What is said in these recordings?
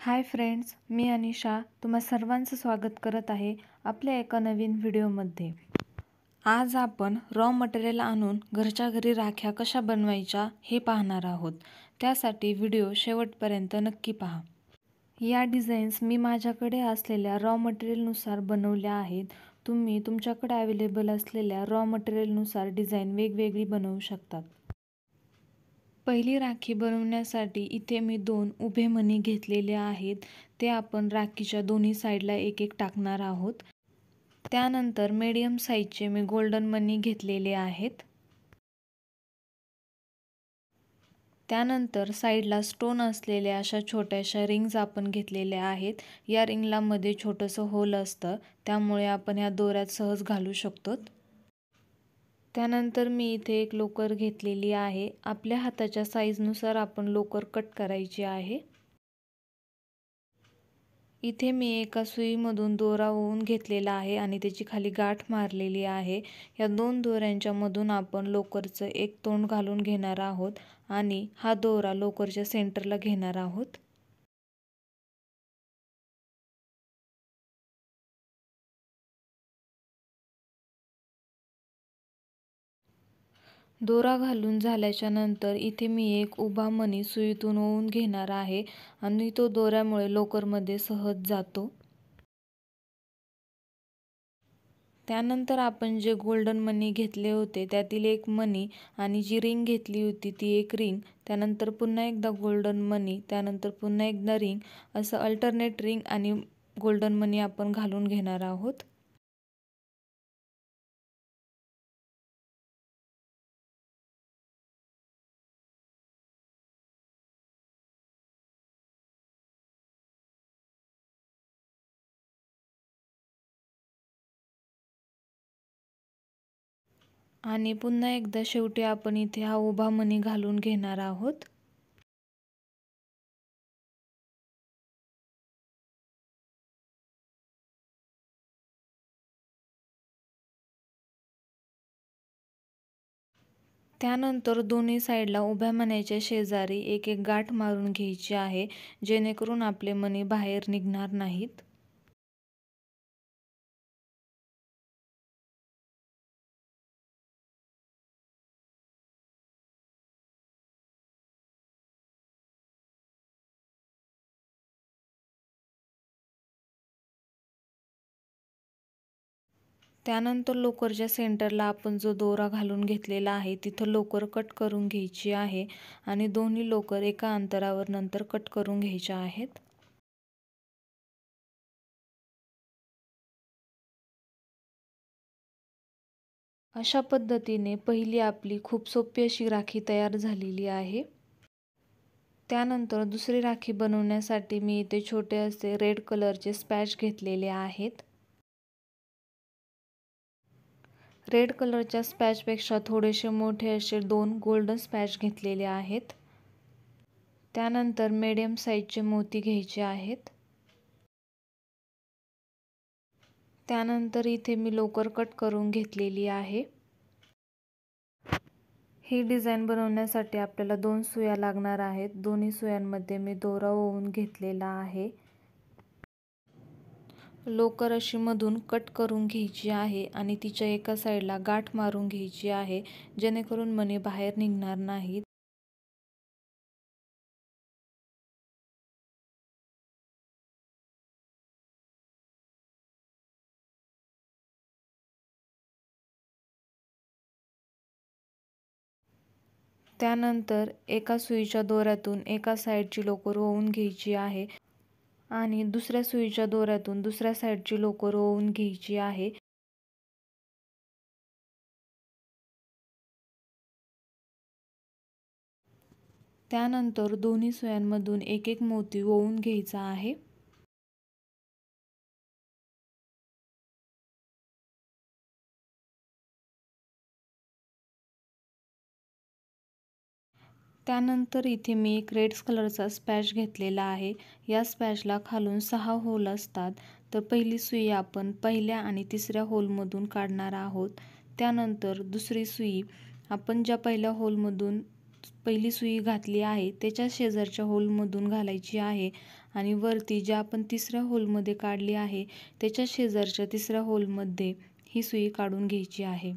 Hi friends, मी अनिशा तुम्हा सर्वांचं स्वागत करत आहे आपल्या एका नवीन व्हिडिओमध्ये। आज आपण रॉ मटेरियल आणून घरच्या घरी राख्या कशा बनवायच्या हे पाहणार आहोत। त्यासाठी व्हिडिओ शेवटपर्यंत नक्की पहा। या डिझाईन्स मी माझ्याकडे असलेल्या रॉ मटेरियलनुसार बनवल्या आहेत। तुम्ही तुमच्याकडे अवेलेबल असलेल्या रॉ मटेरियलनुसार डिझाईन वेगवेगळी बनवू शकतात। पहिली राखी बनवण्यासाठी इथे मी 2 उभे मणी घेतलेले आहेत। ते आपण राखीच्या दोन्ही साईडला एक एक टाकणार आहोत। त्यानंतर मीडियम साईजचे मी गोल्डन मणी घेतलेले आहेत। त्यानंतर साईडला स्टोन असलेल्या अशा छोट्याशा रिंग्स आपण घेतलेल्या आहेत। या रिंगला मध्ये छोटंसं होल असतं, त्यामुळे आपण या दोऱ्यात सहज घालू शकतो। त्यानंतर मी इथे एक लोकर घेतलेली आहे। आपल्या हाताच्या साईजनुसार आपण लोकर कट करायची आहे। इथे मी एका सुईमधून दोरा ओवून घेतलेला आहे आणि त्याची खाली गाठ मारलेली आहे। या 2 दोऱ्यांच्या मधून आपण लोकरचं एक तोंड घालून घेणार आहोत आणि हा दोरा लोकरच्या सेंटरला घेणार आहोत। दोरा घालून झाल्याच्या नंतर इथे मी एक उभा मणी सुईतून ओवून घेणार आहे आणि तो दोऱ्यामुळे लोकरमध्ये सहज जातो। त्यानंतर आपण जे गोल्डन मणी घेतले होते त्यातील एक मणी आणि जी रिंग घेतली होती ती एक रिंग, त्यानंतर पुन्हा एकदा गोल्डन मणी, त्यानंतर पुन्हा एकदा रिंग, असं अल्टरनेट रिंग आणि गोल्डन मणी आपण घालून घेणार आहोत। आणि पुन्हा एकदा शेवटी आपण इथे हा उभा मणी घालून घेणार आहोत। त्यानंतर दोन्ही साईडला उभ्या मण्याच्या शेजारी एक एक गाठ मारून घ्यायची आहे, जेणेकरून आपले मणी बाहेर निघणार नाहीत। त्यानंतर लोकरच्या सेंटरला आपण जो दोरा घालून घेतलेला आहे तिथं लोकर कट करून घ्यायची आहे आणि दोन्ही लोकर एका अंतरावर नंतर कट करून घ्यायच्या आहेत। अशा पद्धतीने पहिली आपली खूप सोपी अशी राखी तयार झालेली आहे। त्यानंतर दुसरी राखी बनवण्यासाठी मी इथे छोटे असे रेड कलरचे स्पॅच घेतलेले आहेत। रेड कलरच्या स्पॅचपेक्षा थोडेसे मोठे असे 2 गोल्डन स्पॅच घेतलेले आहेत। त्यानंतर मीडियम साईजचे मोती घ्यायचे आहेत। त्यानंतर इथे मी लोकर कट करून घेतलेली आहे। ही डिझाईन बनवण्यासाठी आपल्याला 2 सुया लागणार आहेत। दोन्ही सुयांमध्ये मी दोरा ओवून घेतलेला आहे। लोकर अशी मधून कट करून घ्यायची आहे आणि तिच्या एका साईडला गाठ मारून घ्यायची आहे, जेणेकरून मणी बाहेर निघणार नाहीत। त्यानंतर एका सुईच्या दोऱ्यातून एका साईडची लोकर ओवून घ्यायची आहे आणि दुसऱ्या सुईच्या दोऱ्यातून दुसऱ्या साईडची लोकर ओवून घ्यायची आहे। त्यानंतर दोन्ही सुयांमधून एक एक मोती ओवून घ्यायचा आहे। त्यानंतर इथे मी एक रेड कलरचा स्पॅच घेतलेला आहे। या स्पॅचला खालून 6 होल असतात, तर पहिली सुई आपण पहिल्या आणि तिसऱ्या होलमधून काढणार आहोत। त्यानंतर दुसरी सुई आपण ज्या पहिल्या होलमधून पहिली सुई घातली आहे त्याच्या शेजारच्या होलमधून घालायची आहे आणि वरती ज्या आपण तिसऱ्या होलमध्ये काढली आहे त्याच्या शेजारच्या तिसऱ्या होलमध्ये ही सुई काढून घ्यायची आहे।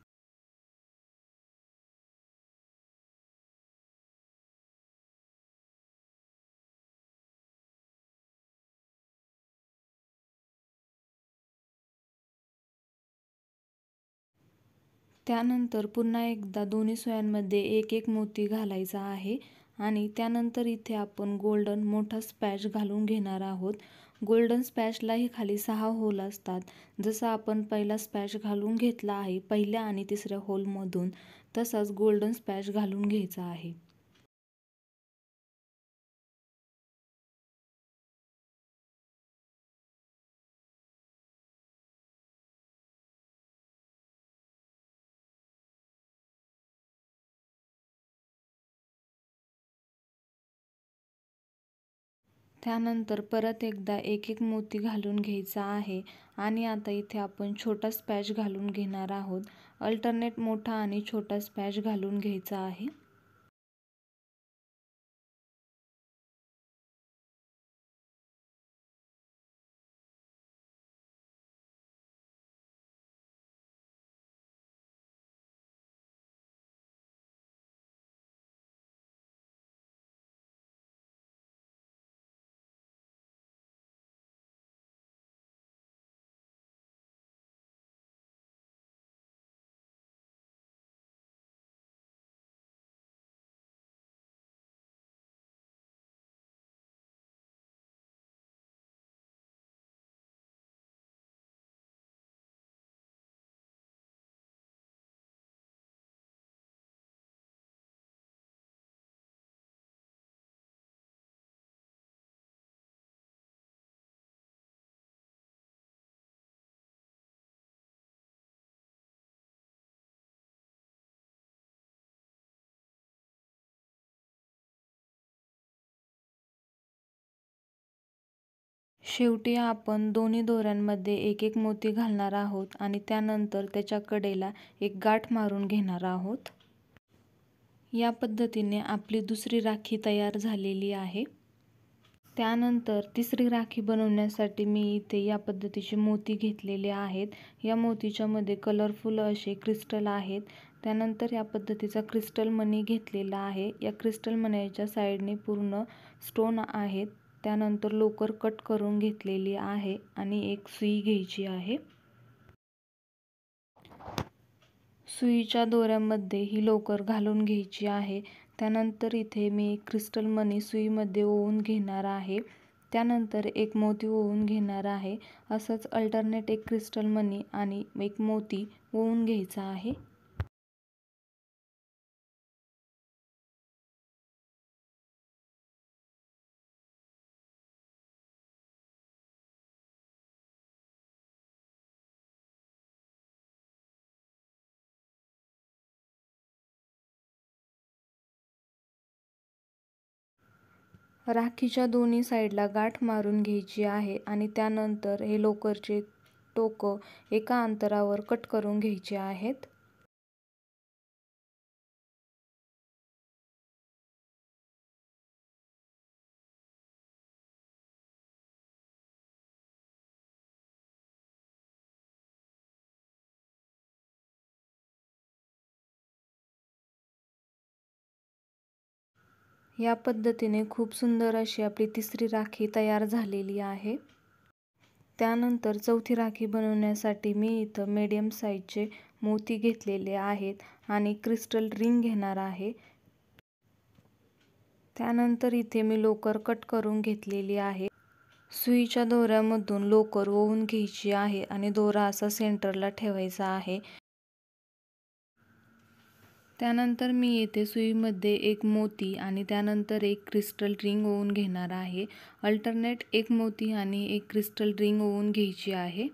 त्यानंतर पुन्हा एकदा दोन्ही सुयांमध्ये एक एक मोती घालायचा आहे आणि त्यानंतर इथे आपण गोल्डन मोठा स्पॅच घालून घेणार आहोत। गोल्डन स्पॅचलाही खाली 6 होल असतात। जसं आपण पहिला स्पॅच घालून घेतला आहे पहिल्या आणि तिसऱ्या होलमधून, तसाच गोल्डन स्पॅच घालून घ्यायचा आहे। त्यानंतर परत एकदा एक एक मोती घालून घ्यायचा आहे आणि आता इथे आपण छोटा स्पॅच घालून घेणार आहोत। अल्टरनेट मोठा आणि छोटा स्पॅच घालून घ्यायचा आहे। शेवटी आपण दोन्ही दोऱ्यांमध्ये एक एक मोती घालणार आहोत आणि त्यानंतर त्याच्या कडेला एक गाठ मारून घेणार आहोत। या पद्धतीने आपली दुसरी राखी तयार झालेली आहे। त्यानंतर तिसरी राखी बनवण्यासाठी मी इथे या पद्धतीचे मोती घेतलेले आहेत। या मोतीच्या मध्ये कलरफुल असे क्रिस्टल आहेत। त्यानंतर या पद्धतीचा क्रिस्टल मणी घेतलेला आहे। या क्रिस्टल मण्याच्या साईडने पूर्ण स्टोन आहेत। त्यानंतर लोकर कट करून घेतलेली आहे आणि एक सुई घ्यायची आहे। सुईच्या दोऱ्यामध्ये ही लोकर घालून घ्यायची आहे। त्यानंतर इथे मी एक क्रिस्टल मणी सुईमध्ये ओवून घेणार आहे। त्यानंतर एक मोती ओवून घेणार आहे। असंच अल्टरनेट एक क्रिस्टल मणी आणि एक मोती ओवून घ्यायचा आहे। राखीच्या दोन्ही साईडला गाठ मारून घ्यायची आहे आणि त्यानंतर हे लोकरचे टोकं एका अंतरावर कट करून घ्यायचे आहेत। या पद्धतीने खूप सुंदर अशी आपली तिसरी राखी तयार झालेली आहे। त्यानंतर चौथी राखी बनवण्यासाठी मी इथं मीडियम साईजचे मोती घेतलेले आहेत आणि क्रिस्टल रिंग घेणार आहे। त्यानंतर इथे मी लोकर कट करून घेतलेली आहे। सुईच्या दोऱ्यामधून लोकर ओवून घ्यायची आहे आणि दोरा असा सेंटरला ठेवायचा आहे। त्यानंतर मी येथे सुईमध्ये एक मोती आणि त्यानंतर एक क्रिस्टल रिंग ओवून घेणार आहे। अल्टरनेट एक मोती आणि एक क्रिस्टल रिंग ओवून घ्यायची आहे।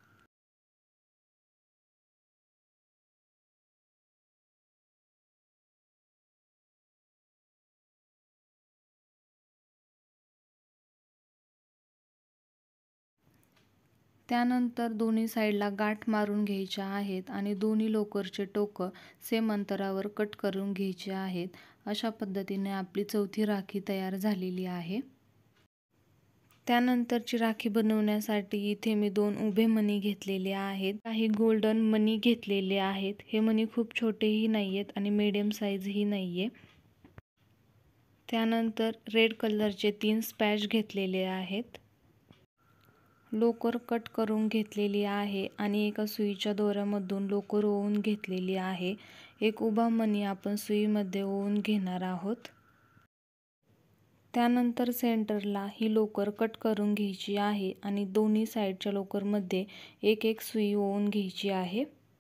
त्यानंतर दोन्ही साईडला गाठ मारून घ्यायच्या आहेत आणि दोन्ही लोकरचे टोकं सेम अंतरावर कट करून घ्यायचे आहेत। अशा पद्धतीने आपली चौथी राखी तयार झालेली आहे। त्यानंतरची राखी बनवण्यासाठी इथे मी 2 उभे मणी घेतलेले आहेत, काही गोल्डन मणी घेतलेले आहेत। हे मणी खूप छोटेही नाहीयेत आणि मीडियम साईजही नाहीये। त्यानंतर रेड कलरचे 3 स्पॅच घेतलेले आहेत। लोकर कट करून घेतलेली आहे आणि एका सुईच्या दोऱ्यामधून लोकर ओवून घेतलेली आहे। एक उभा मणी आपण सुईमध्ये ओवून घेणार आहोत। त्यानंतर सेंटरला ही लोकर कट करून घ्यायची आहे आणि दोन्ही साईडच्या लोकरमध्ये एक एक सुई ओवून घ्यायची आहे।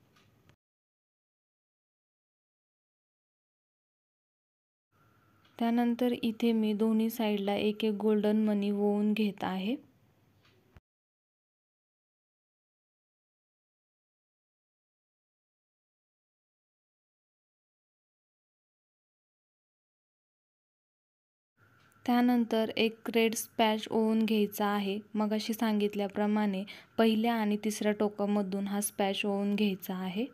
त्यानंतर इथे मी दोन्ही साईडला एक एक गोल्डन मणी ओवून घेत आहे। त्यानंतर एक रेड स्पॅच ओवून घ्यायचा आहे। मगाशी सांगितल्याप्रमाणे पहिल्या आणि तिसऱ्या टोकामधून हा स्पॅच ओवून घ्यायचा आहे।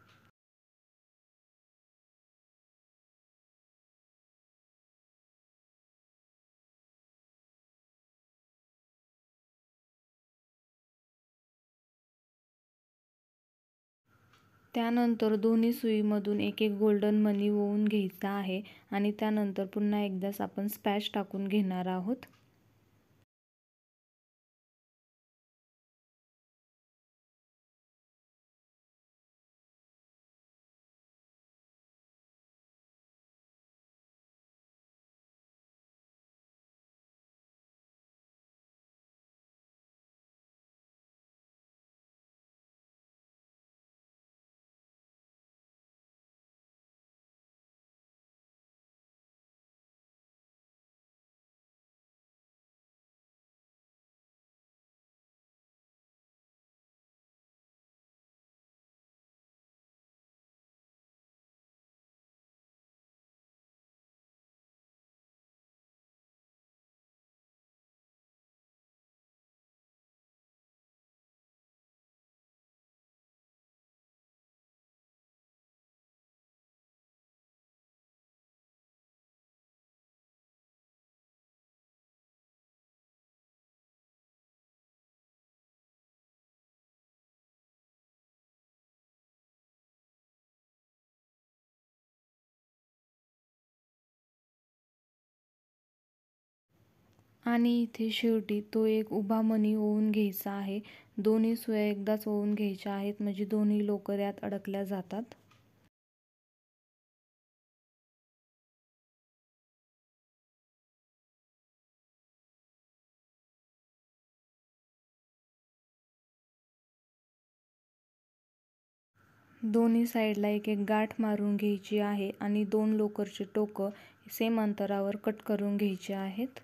त्यानंतर दोन्ही सुईमधून एक एक गोल्डन मणी ओवून घ्यायचा आहे आणि त्यानंतर पुन्हा एकदाच आपण स्पॅच टाकून घेणार आहोत। आणि इथे शेवटी तो एक उभा मणी ओवून घ्यायचा आहे। दोन्ही सुया एकदाच ओवून घ्यायच्या आहेत म्हणजे दोन्ही लोकर यात अडकल्या जातात। दोन्ही साईडला एक एक गाठ मारून घ्यायची आहे आणि 2 लोकरचे टोकं सेम अंतरावर कट करून घ्यायचे आहेत।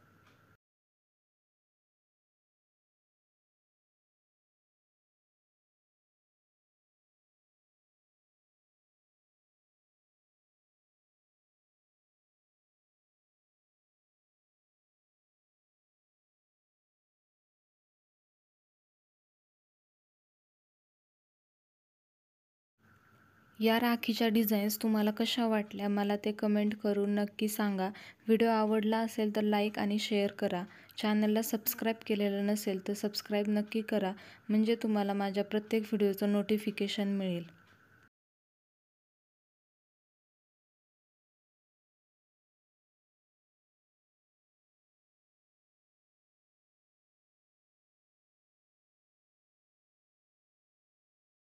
या राखीच्या डिझाईन्स तुम्हाला कशा वाटल्या मला ते कमेंट करून नक्की सांगा। व्हिडिओ आवडला असेल तर लाईक आणि शेअर करा। चॅनलला सबस्क्राईब केलेलं नसेल तर सबस्क्राईब नक्की करा म्हणजे तुम्हाला माझ्या प्रत्येक व्हिडिओचं नोटिफिकेशन मिळेल।